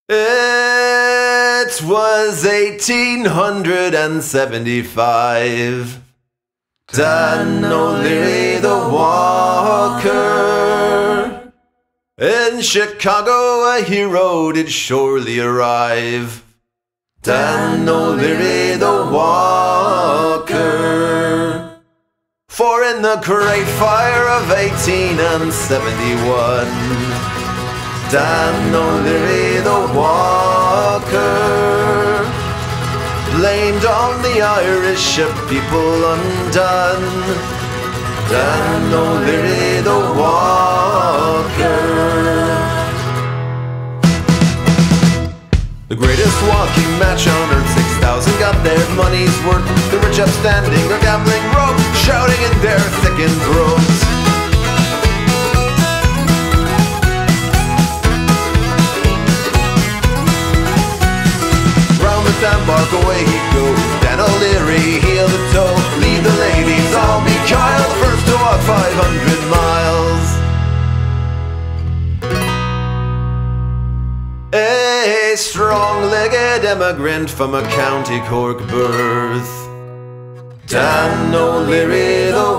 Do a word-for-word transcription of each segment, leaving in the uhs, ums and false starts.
It was eighteen seventy-five. Dan O'Leary the Walker. In Chicago a hero did surely arrive. Dan O'Leary the Walker. For in the great fire of eighteen seventy-one, Dan O'Leary the Walker blamed on the Irish a people undone. Dan O'Leary the Walker. The greatest walking match on earth, six thousand got their money's worth. The rich upstanding or gambling rogues, shouting in their thickened throats. Round the sandbar away he goes, Dan O'Leary heel to toe. Lead the ladies, all be Kyle, the first to walk five hundred miles. A strong-legged emigrant from a County Cork birth, Dan O'Leary the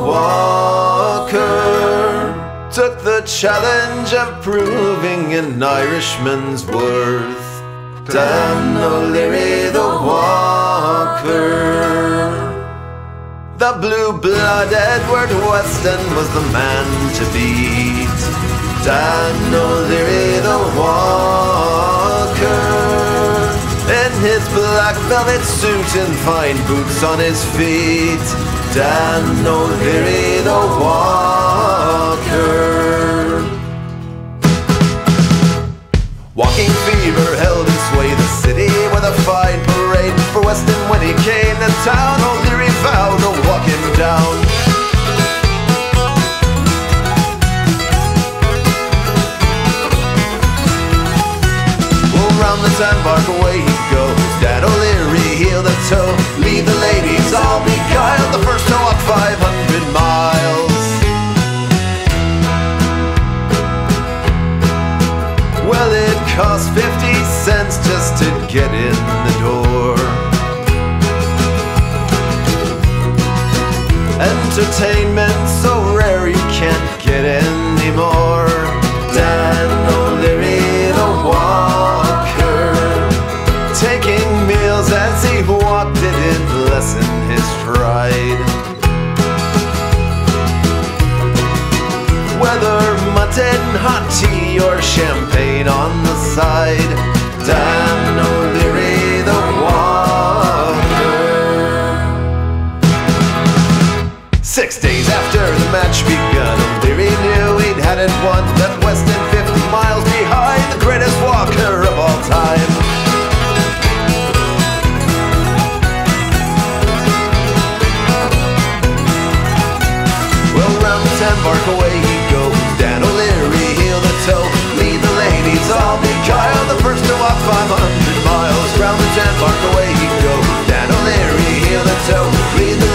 Walker took the challenge of proving an Irishman's worth. Dan O'Leary the Walker. The blue-blood Edward Weston was the man to beat. Dan O'Leary the Walker. In his black velvet suit and fine boots on his feet, Dan O'Leary the Walker. Walking fever held in sway the city with a fine parade. For Weston when he came to town, O'Leary vowed to walk him down. Round the sandbar away he goes, Dan O'Leary heel to toe. Lead the ladies, all beguiled, the first to walk five hundred miles. Well, it cost fifty cents just to get in the door. Entertainment so rare you can't get any more. Dan O'Leary the Walker, taking meals as he walked, it did lessen his stride. Whether mutton, hot tea, or champagne on the side, Dan O'Leary the Walker. Six days after the match begun, O'Leary knew he'd had it won. That Weston fifty miles behind, the greatest walker of all time. Well, round the sandbar away he goes, Dan O'Leary heel to toe. Lead the ladies, all beguiled, the first to walk five hundred miles. Round the sandbar away he goes, Dan O'Leary heel to toe. Lead the